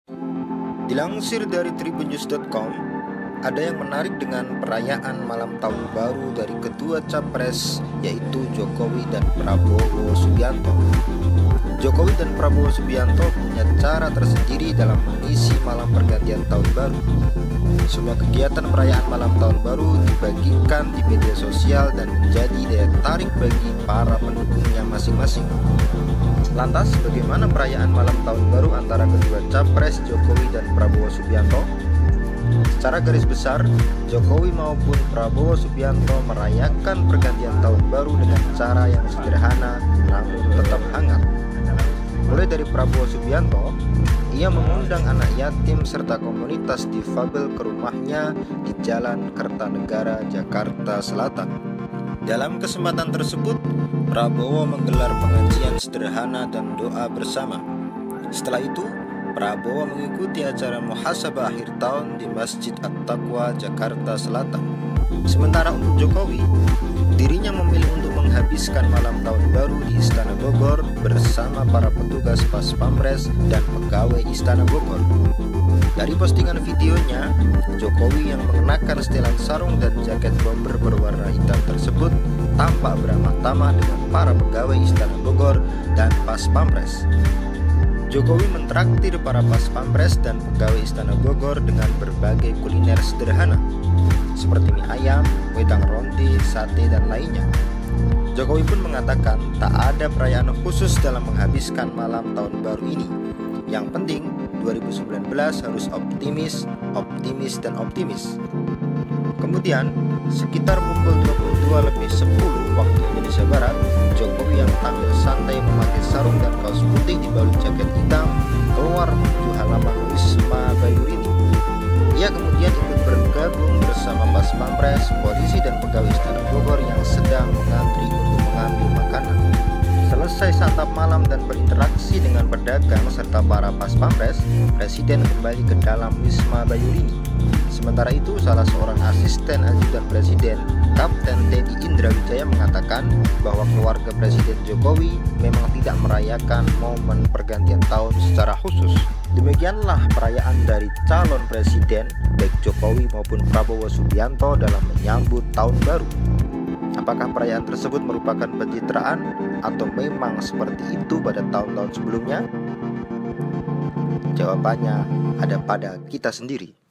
Dilansir dari tribunnews.com, ada yang menarik dengan perayaan malam tahun baru dari kedua capres, yaitu Jokowi dan Prabowo Subianto. Jokowi dan Prabowo Subianto punya cara tersendiri dalam mengisi malam pergantian tahun baru. Semua kegiatan perayaan malam tahun baru dibagikan di media sosial dan menjadi daya tarik bagi para pendukungnya masing-masing. Lantas, bagaimana perayaan malam tahun baru antara kedua capres Jokowi dan Prabowo Subianto? Secara garis besar, Jokowi maupun Prabowo Subianto merayakan pergantian tahun baru dengan cara yang sederhana namun tetap hangat. Mulai dari Prabowo Subianto, ia mengundang anak yatim serta komunitas difabel ke rumahnya di Jalan Kertanegara, Jakarta Selatan. Dalam kesempatan tersebut, Prabowo menggelar pengajian sederhana dan doa bersama. Setelah itu, Prabowo mengikuti acara muhasabah akhir tahun di Masjid At-Taqwa, Jakarta Selatan. Sementara untuk Jokowi, dirinya memilih untuk menghabiskan malam tahun baru di Istana Bogor bersama para petugas Pas Pampres dan pegawai Istana Bogor. Dari postingan videonya, Jokowi yang mengenakan setelan sarung dan jaket bomber berwarna hitam tersebut tampak beramah tamah dengan para pegawai Istana Bogor dan Pas Pampres. Jokowi mentraktir para Pas Pampres dan pegawai Istana Bogor dengan berbagai kuliner sederhana seperti mie ayam, wedang ronde, sate, dan lainnya. Jokowi pun mengatakan tak ada perayaan khusus dalam menghabiskan malam tahun baru ini. Yang penting 2019 harus optimis, optimis, dan optimis. Kemudian, sekitar pukul 22:10 waktu Indonesia Barat, Jokowi yang tampil santai memakai sarung dan kaos putih dibalut jaket hitam keluar menuju halaman Wisma Bayurini. Ia kemudian ikut bergabung bersama Pas Pampres, polisi, dan pegawai Istana Bogor yang sedang mengantri untuk mengambil makanan. Selesai santap malam dan berinteraksi dengan pedagang serta para Pas Pampres, Presiden kembali ke dalam Wisma Bayurini. Sementara itu, salah seorang asisten ajudan Presiden, Kapten Teddy Indrawijaya, mengatakan bahwa keluarga Presiden Jokowi memang tidak merayakan momen pergantian tahun secara khusus. Demikianlah perayaan dari calon presiden baik Jokowi maupun Prabowo Subianto dalam menyambut tahun baru. Apakah perayaan tersebut merupakan pencitraan atau memang seperti itu pada tahun-tahun sebelumnya? Jawabannya ada pada kita sendiri.